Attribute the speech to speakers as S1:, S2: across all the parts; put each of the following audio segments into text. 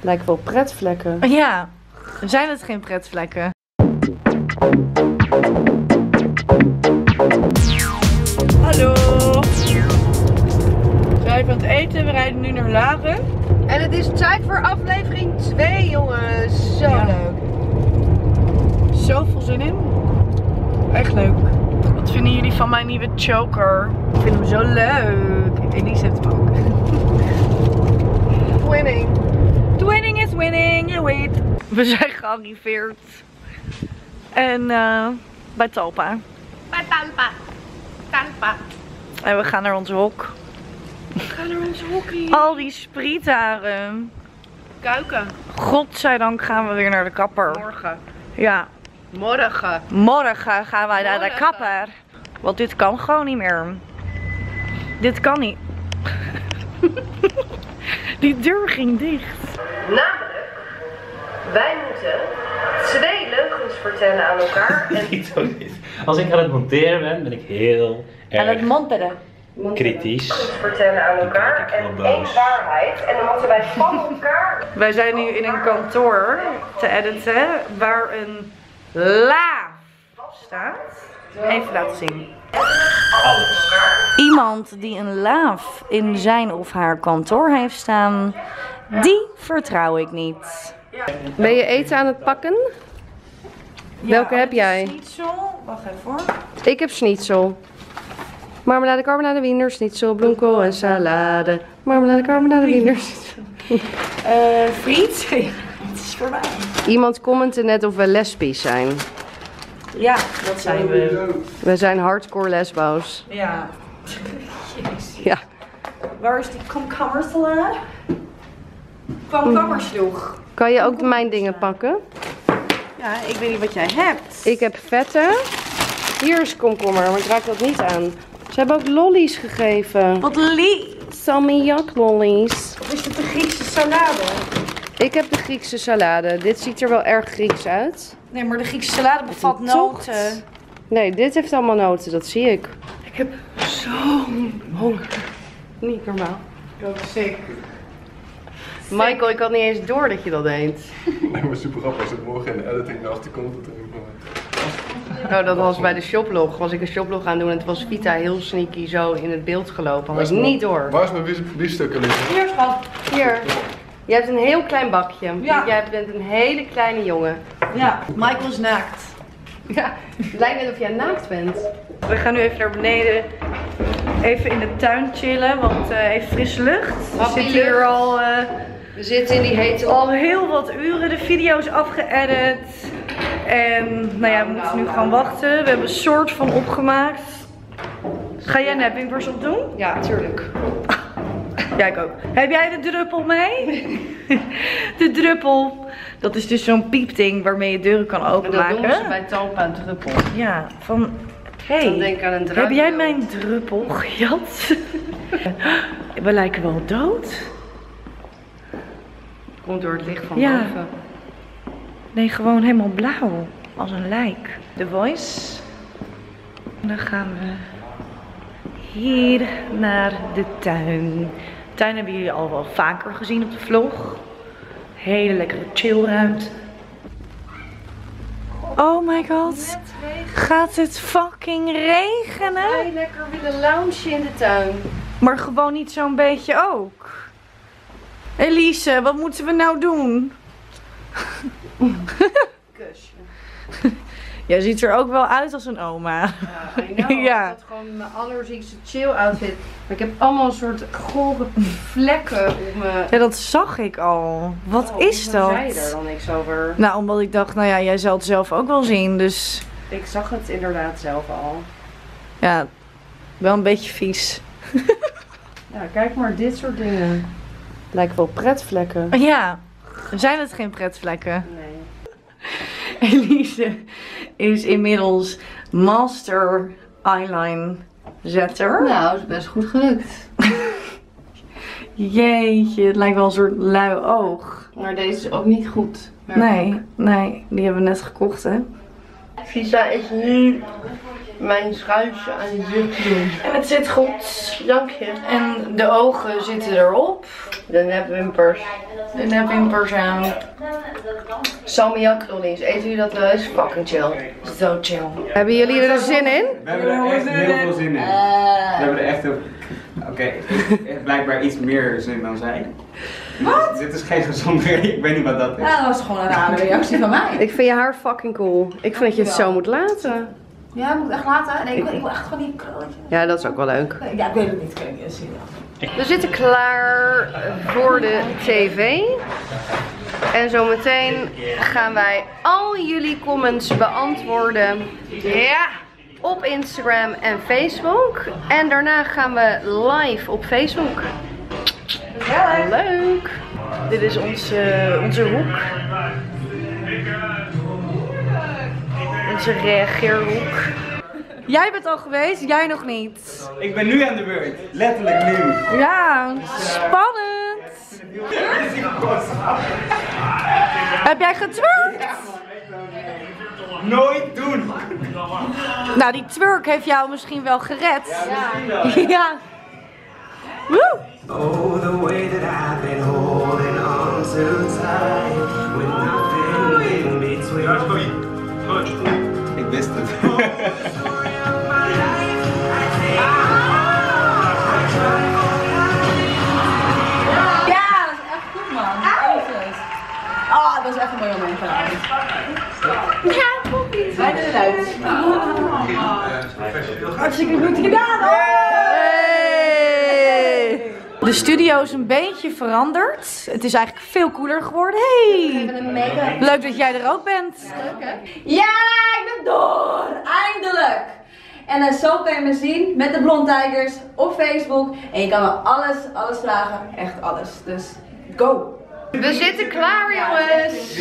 S1: Lijken wel pretvlekken.
S2: Ja, zijn het geen pretvlekken? Hallo. We zijn aan het eten, we rijden nu naar Laren.
S1: En het is tijd voor aflevering 2, jongens. Zo leuk.
S2: Zoveel zin in. Echt leuk. Wat vinden jullie van mijn nieuwe choker? Ik vind hem zo leuk. Elise heeft hem ook.
S1: Winning.
S2: Winning is winning, je weet. We zijn gearriveerd. En bij Talpa.
S1: Bij Talpa. Talpa.
S2: En we gaan naar ons hok.
S1: We gaan naar onze hockey.
S2: Al die sprietharen.
S1: Kuiken.
S2: Godzijdank gaan we weer naar de kapper.
S1: Morgen.
S2: Ja.
S1: Morgen.
S2: Morgen gaan wij naar de kapper. Want dit kan gewoon niet meer. Dit kan niet. Die deur ging dicht.
S1: Namelijk, wij moeten 2 leugens vertellen aan elkaar. En
S3: Als ik aan het monteren ben, ben ik heel erg
S2: monteren.
S3: kritisch.
S1: vertellen aan elkaar.
S3: Dan word ik wel boos.
S1: waarheid. En dan moeten wij van elkaar.
S2: Wij zijn nu in een kantoor te editen waar een laaf staat. Even laten zien.
S3: Alles.
S2: Iemand die een laaf in zijn of haar kantoor heeft staan, die vertrouw ik niet.
S1: Ben je eten aan het pakken? Welke heb jij?
S2: Schnitzel. Wacht even hoor.
S1: Ik heb schnitzel. Marmelade, carbonade, wiener, schnitzel, bloemkool en salade. Marmelade, carbonade, wiener.
S2: Friet. Het is voor mij.
S1: Iemand commentte net of we lesbisch zijn.
S2: Ja, dat zijn we.
S1: We zijn hardcore lesbo's.
S2: Ja.
S1: Ja.
S2: Waar is die komkommersalade? Komkommersloeg.
S1: Kan je ook mijn dingen pakken?
S2: Ja, ik weet niet wat jij hebt.
S1: Ik heb vette. Hier is komkommer, maar ik raak dat niet aan. Ze hebben ook lollies gegeven.
S2: Wat lief.
S1: Salmiak lollies.
S2: Of is het een Griekse salade?
S1: Ik heb de Griekse salade. Dit ziet er wel erg Grieks uit.
S2: Nee, maar de Griekse salade bevat
S1: Een tocht.
S2: noten.
S1: Nee, dit heeft allemaal noten, dat zie ik.
S2: Ik heb zo honger.
S1: Niet normaal.
S2: Ik ook zeker.
S1: Michael, ik had niet eens door dat je dat deed.
S4: Nee, maar super grappig als ik morgen in de editing naast de content erin
S1: Oh, dat was bij de shoplog. Was ik een shoplog aan doen en toen was Vita heel sneaky zo in het beeld gelopen. Had ik niet door.
S4: Waar is mijn biefstuk, Elise?
S2: Hier, schat.
S1: Hier. Je hebt een heel klein bakje.
S2: Ja.
S1: Jij bent een hele kleine jongen.
S2: Ja, Michael is naakt.
S1: Ja, het lijkt net of jij naakt bent.
S2: We gaan nu even naar beneden. Even in de tuin chillen, want even frisse lucht. We
S1: Happy
S2: zitten hier
S1: lucht.
S2: al
S1: We zitten in die hete...
S2: al heel wat uren de video's afgeëdit. En nou ja, we moeten nu gaan wachten. We hebben een soort van opgemaakt. Ga jij nappingpers op doen?
S1: Ja, tuurlijk.
S2: Ja, ik ook. Heb jij de druppel mee? De druppel. Dat is dus zo'n piepding waarmee je deuren kan
S1: En dat
S2: openmaken.
S1: doen ze bij Talpa druppel.
S2: Ja, van...
S1: Dan
S2: Hey,
S1: denk ik aan een
S2: heb
S1: drankje.
S2: jij mijn druppel gejat? We lijken wel dood.
S1: Komt door het licht van
S2: Ja.
S1: boven.
S2: Nee, gewoon helemaal blauw. Als een lijk. The Voice. En dan gaan we hier naar de tuin. De tuin hebben jullie al wel vaker gezien op de vlog. Hele lekkere chillruimte. Oh my god. Gaat het fucking regenen?
S1: Wij lekker willen loungen in de tuin.
S2: Maar gewoon niet zo'n beetje ook. Elise, wat moeten we nou doen?
S1: Kusje.
S2: Jij ziet er ook wel uit als een oma.
S1: Ja, I know.
S2: Ja.
S1: Ik had gewoon mijn allerziekste chill outfit. Maar ik heb allemaal een soort gore vlekken op mijn...
S2: Ja, dat zag ik al. Wat is dat?
S1: Zei je er dan niks over?
S2: Nou, omdat ik dacht, nou ja, jij zal het zelf ook wel zien. Dus
S1: Ik zag het inderdaad zelf al.
S2: ja, wel een beetje vies.
S1: Ja, kijk maar, dit soort dingen. Lijken wel pretvlekken.
S2: Ja, zijn het geen pretvlekken?
S1: Nee.
S2: Elise is inmiddels master eyeliner zetter.
S1: Nou, is best goed gelukt.
S2: Jeetje, het lijkt wel een soort lui oog.
S1: Maar deze is ook niet goed.
S2: Nee, die hebben we net gekocht, hè.
S1: Visa is nu mijn schuisje aan het doen.
S2: En het zit goed.
S1: Dank je.
S2: En de ogen zitten erop.
S1: De nepwimpers.
S2: De nepwimpers aan.
S1: Salmiakkrollies. Eten jullie dat wel eens? Fucking chill. Zo chill. Hebben jullie er zin in?
S5: We hebben er echt heel veel zin in. We hebben er echt heel... Oké, blijkbaar iets meer zin dan zij. Wat? Dit is geen gezonde... Ik weet niet wat dat is.
S2: Ja, dat was gewoon een rare reactie van mij.
S1: Ik vind je haar fucking cool. Ik vind dat je het zo moet laten.
S2: Ja, moet ik echt laten? Nee, ik wil echt gewoon die krulletjes.
S1: Ja, dat is ook wel leuk.
S2: Ja, ik weet het niet. Ik weet het niet. Serieus.
S1: We zitten klaar voor de tv. En zometeen gaan wij al jullie comments beantwoorden. Ja, op Instagram en Facebook. En daarna gaan we live op Facebook. Leuk. Dit is onze hoek. Onze reageerhoek.
S2: Jij bent al geweest, jij nog niet.
S5: Ik ben nu aan de beurt. Letterlijk nu.
S2: Ja, spannend. Heb jij getwerkt?
S5: Nooit doen.
S2: Nou, die twerk heeft jou misschien wel gered. Ja. Woe!
S6: Oh, the way that I've been holding on too tight with nothing in between.
S5: Ik wist het.
S2: Ja, dat is echt goed, man. Ah, dat is echt een mooi moment vanavond. Ja, poppies. Wij doen het uit. Hartstikke goed gedaan, hoor.
S1: Hey.
S2: De studio is een beetje veranderd. Het is eigenlijk veel cooler geworden. Hey! Leuk dat jij er ook bent.
S7: Ja, ik ben door! Eindelijk! En zo kan je me zien met de Blond Tigers op Facebook. En je kan me alles vragen. Echt alles. Dus go!
S1: We zitten klaar, jongens.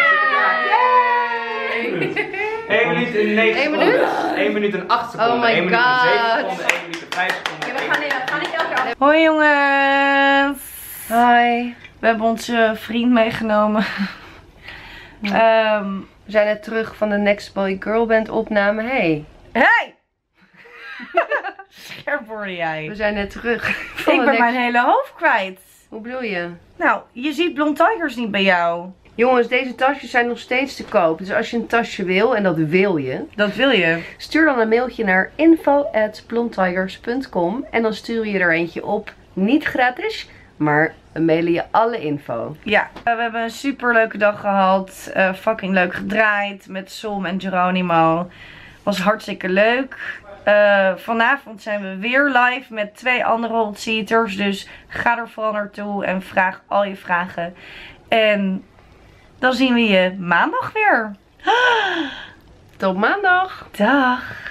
S5: 1 minuut en 9
S1: 1
S5: seconden.
S1: minuut?
S5: 1 minuut en 8 seconden.
S1: Oh my
S5: 1 minuut en 7
S1: God.
S5: seconden. 1 minuut en 5 seconden.
S7: We gaan niet elke keer.
S2: Hoi jongens.
S1: Hi.
S2: We hebben onze vriend meegenomen.
S1: We zijn net terug van de Next Boy Girl Band opname. Hey.
S2: Hey! Scherp word jij.
S1: We zijn net terug van
S2: Ik
S1: de
S2: ben
S1: Next...
S2: mijn hele hoofd kwijt.
S1: Hoe bedoel je?
S2: Nou, je ziet Blond Tigers niet bij jou.
S1: Jongens, deze tasjes zijn nog steeds te koop. Dus als je een tasje wil, en dat wil je,
S2: Dat wil je.
S1: stuur dan een mailtje naar info@blondtigers.com en dan stuur je er eentje op. Niet gratis, maar we mailen je alle info.
S2: Ja, we hebben een super leuke dag gehad. Fucking leuk gedraaid met Som en Geronimo. Was hartstikke leuk. Vanavond zijn we weer live met 2 andere hotseaters. Dus ga er vooral naartoe en vraag al je vragen. En dan zien we je maandag weer.
S1: Tot maandag.
S2: Dag.